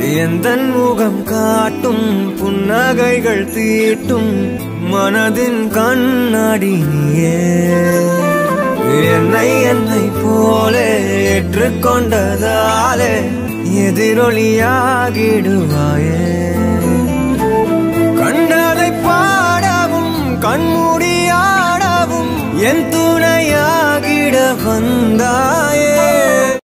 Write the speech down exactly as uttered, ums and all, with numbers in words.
எந்தன் முகம் காட்டும் புன்னகைகள் தீட்டும் மனதின் கண்ணாடி நீயே. என்னை என்னை போலே ஏற்றுக்கொண்டதாலே எதிரொலியாகிடுவாயே. கண்டதை பாடவும் கண்மூடியாடவும் என் துணையாகிட வந்தாய்.